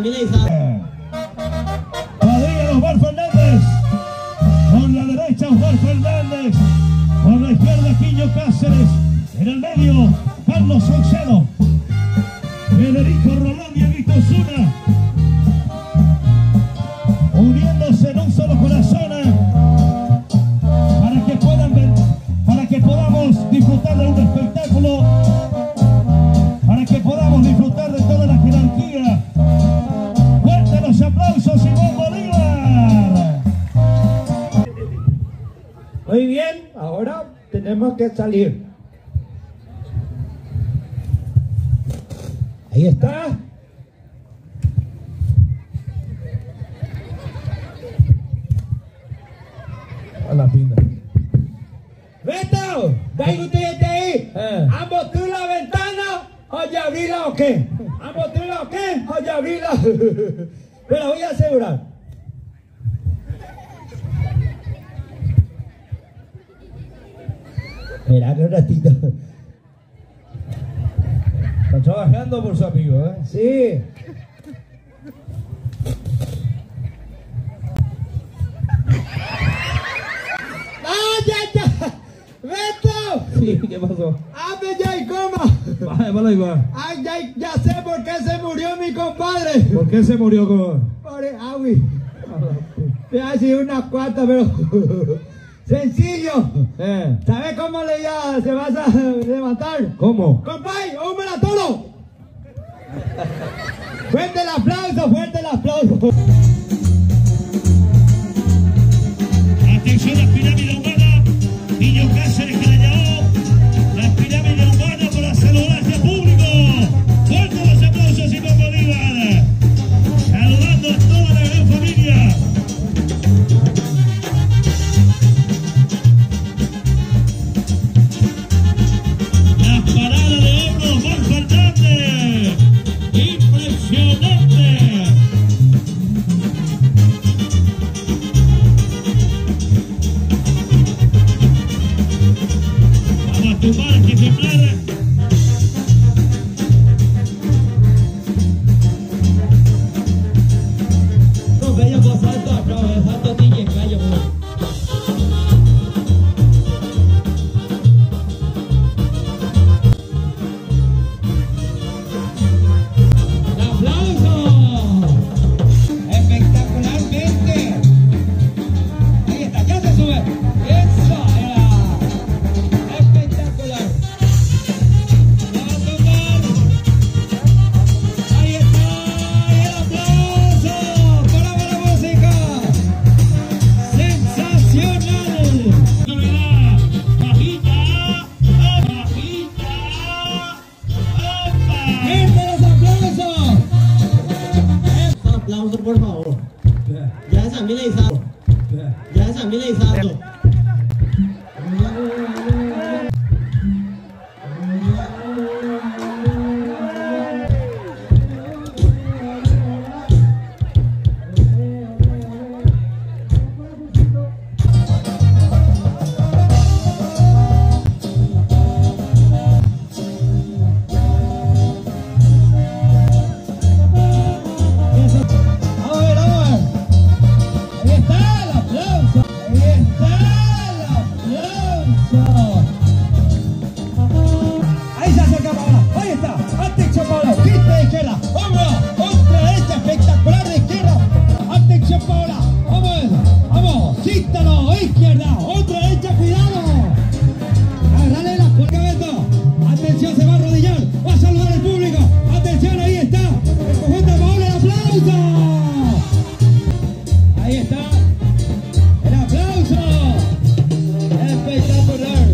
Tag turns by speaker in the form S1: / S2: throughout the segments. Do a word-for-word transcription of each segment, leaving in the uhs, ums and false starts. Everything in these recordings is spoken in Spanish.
S1: finalizado.
S2: Padilla Osvar Fernández. Por la derecha Osvar Fernández. Por la izquierda Quiño Cáceres. En el medio Carlos Saucedo. Federico Rolón y Evito Osuna. Uniéndose en un solo corazón. Para que puedan ver, para que podamos disfrutar de un espectáculo. Para que podamos disfrutar de toda la jerarquía. Fuerte los aplausos, Simón Bolívar.
S3: Muy bien, ahora tenemos que salir. Ahí está. A la pinta. ¡Beto! ¡Venga usted ahí! Eh. ¿Ambos tú la ventana o ya abrirla o qué? ¿Ambos tú la o qué? O ya abrirla. Pero voy a asegurar. Mira que un ratito.
S2: Está trabajando por su amigo, ¿eh?
S3: Sí. ¡Ah, ya, ya! ¡Beto!
S2: Sí, ¿qué pasó?
S3: ¡Hazme ya y coma!
S2: Vale, vale, igual.
S3: ¡Ay, ya, ya sé por qué se murió mi compadre!
S2: ¿Por qué se murió como?
S3: Por el agui. Te ha sido unas cuantas, pero... ¡Sencillo!
S2: Eh.
S3: ¿Sabes cómo le ya se va a levantar?
S2: ¿Cómo?
S3: ¡Compay, húmela todo! ¡Fuerte el aplauso, fuerte el aplauso!
S2: Atención, las pirámides humanas. Niño Cáceres que la llamó. Las pirámides humanas por la saludarte público. Fuerte los aplausos, Simón Bolívar. Saludando a toda la gran familia. Las paradas de hombros, Juan Fernández. Impresionante. Vamos a tumbar que temblar.
S3: No bello por salto, atravesando D J Cayo. Espectacularmente. Ahí está, ya se sube. Eso era. Espectacular. Vamos a tomar. Ahí está. Y el aplauso. Para la música. Sensacional.
S2: Bajita, bajita, opa.
S3: Gente, los aplausos.
S1: Aplauso, por favor. Ya está finalizado. Ya está finalizado.
S3: A ver, a ver. Ahí está el aplauso. Ahí está el aplauso. Ahí se acerca Paola. Ahí está. Atención Paola. Quita de izquierda. Hombro. Otra derecha espectacular de izquierda. Atención Paola. Vamos. Vamos. Quítalo. Izquierda. Otra derecha. Cuidado. Agarrale la puerta. Atención. Se va a arrodillar. Va a saludar al público. Atención. Ahí está. El conjunto de Paola. El aplauso. Ahí está. El aplauso. Espectacular.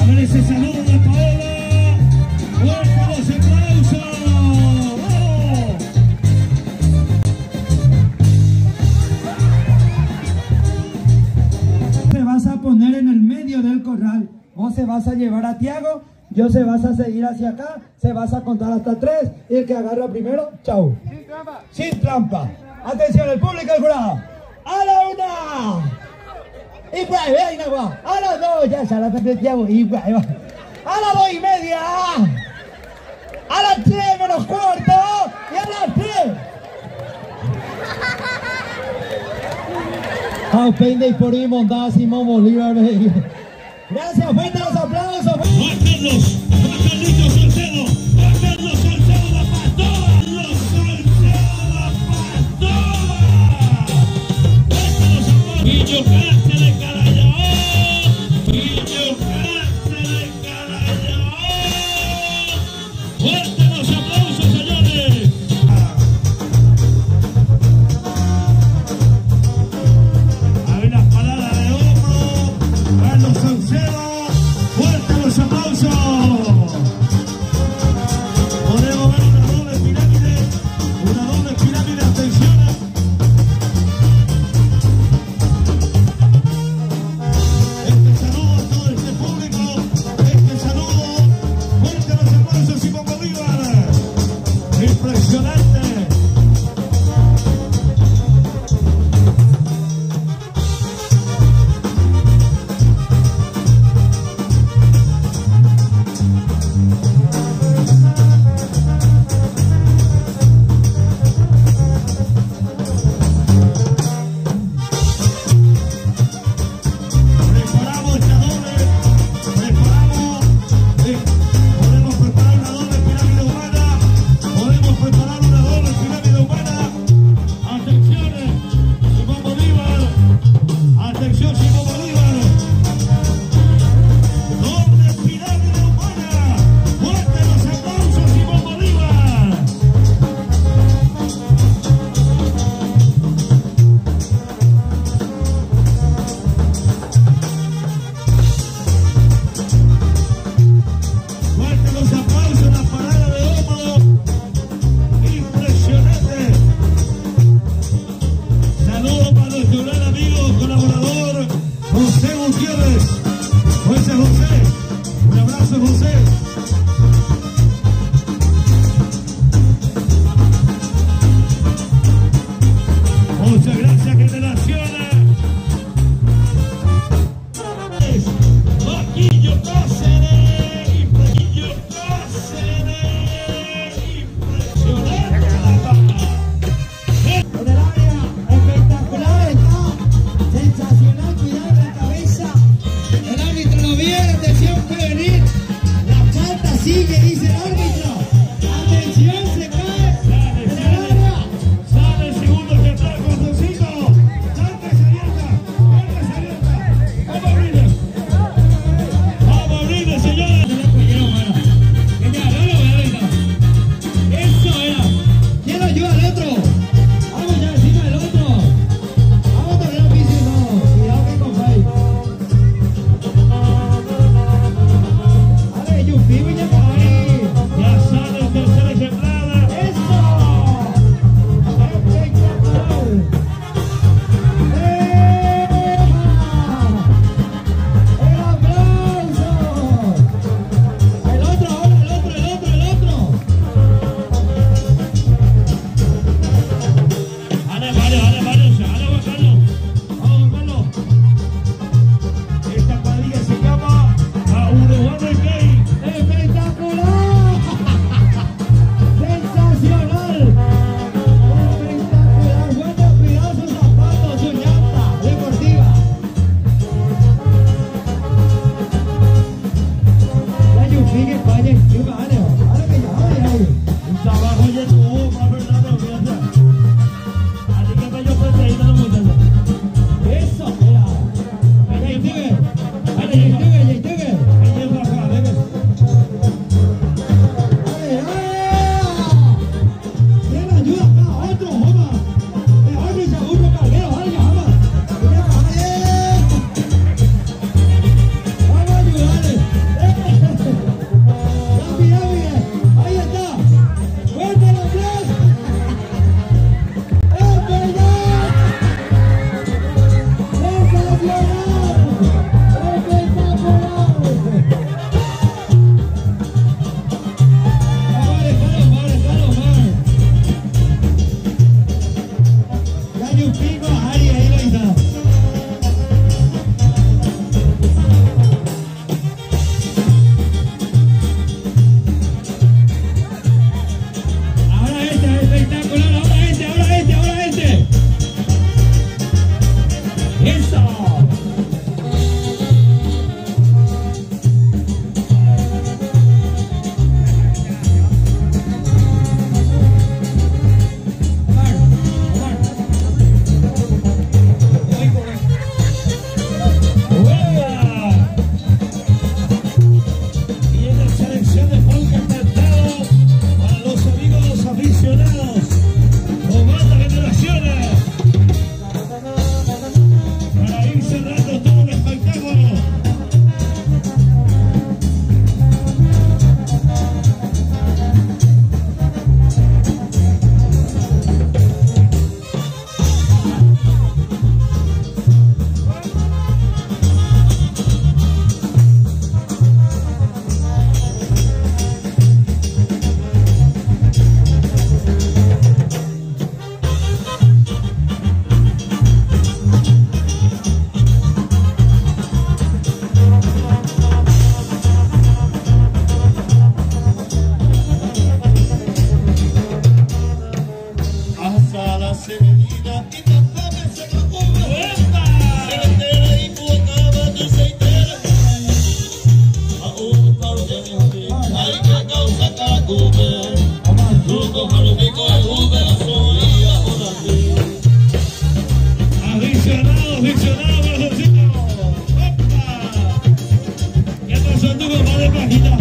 S2: ver ese saludo de Paola. Fuerte los aplausos. ¡Vamos!
S3: Te vas a poner en el medio del corral. Vos se vas a llevar a Tiago. Yo se vas a seguir hacia acá. Se vas a contar hasta tres. Y el que agarra primero, chau. Sin trampa. Sin trampa. Atención, el público del jurado. A la una. Y por ahí, ven, agua. A las dos, ya se la perdió Tiago. Y por ahí va. A las dos y media. A las tres menos cuarto. Y a las tres. Ah, peine y por ahí montada Simón Bolívar. Gracias, fuerte los aplausos.
S2: Juan Carlos, Juan Carlitos Salcedo, Juan Carlos Salcedo la pastora, los Salcedo la pastora. Fuerte los aplausos. Guillo Cárcel de Carayao, Guillo Cárcel de Carayao. Fuerte los aplausos, señores. Hay unas paradas de hombro, Carlos Salcedo. Fuerte los aplausos. Podemos ver una doble pirámide, una doble pirámide, atención. Este saludo a todo este público, este saludo, fuerte los aplausos, Simón Bolívar. Impresionante. Preparamos esta doble, preparamos, eh, podemos preparar una doble pirámide humana, podemos preparar una doble pirámide humana. Atención, Simón Bolívar, atención Simón Bolívar, doble pirámide humana, fuerte los aplausos Simón Bolívar. Fuerte los aplausos, la parada de hombro, impresionante. Saludos para nuestro gran amigo, colaborador, José Gutiérrez. José José, un abrazo José. Muchas gracias, generaciones. Guillo Cáceres, Guillo Cáceres, impresionante la baja.
S3: Por el área, espectacular está, sensacional, cuidado la cabeza. El árbitro no viene, atención, puede venir. La
S2: tu copa de página.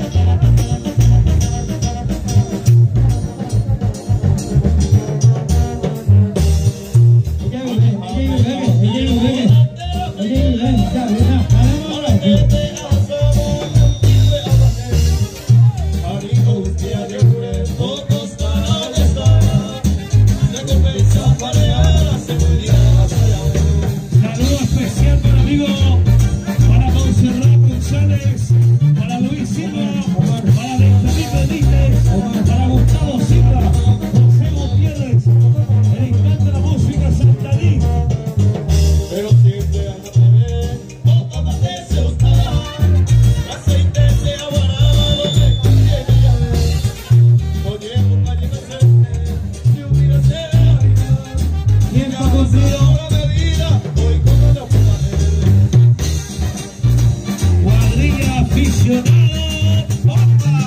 S2: Saludo especial para amigo, para Monserrat González, para Luis Silva, para Benjamín Benítez, para Gustavo Silva, José Gutiérrez. Me encanta la música santaní.
S4: Pero siempre anda a beber, poco más de se gustaba, aceite se aguarado, me quería oye, un paño presente, si hubiera sido la vida,
S3: Tiempo cumplido.
S4: una bebida, hoy como la fumadera.
S2: Cuadrilla aficionado. ¡Opa!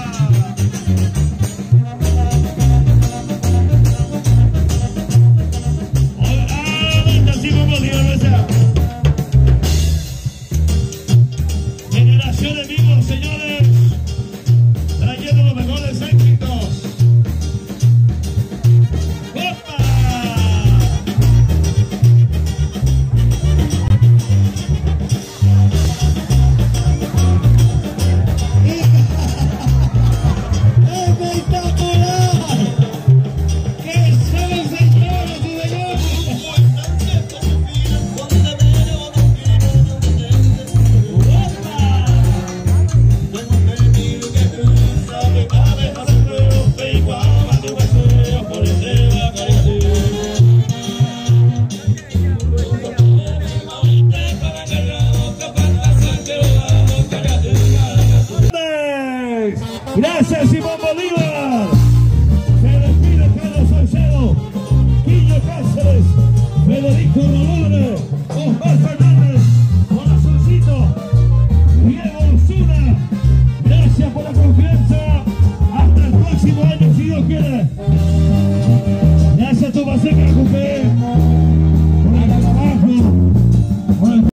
S2: Hola, Simón Bolívar, ¿verdad? Generación de vivos, señores, trayendo los mejores éxitos. ¡Opa!
S3: ¡Espectacular!
S2: ¡Qué saben, señores y señores! Gracias, Simón Bolívar. Se despide Carlos Salcedo, Quillo Cáceres, Federico Rolón, Oscar Fernández, Corazoncito, Diego Osuna. Gracias por la confianza. Hasta el próximo año, si Dios quiere. Gracias, Tomás Seca,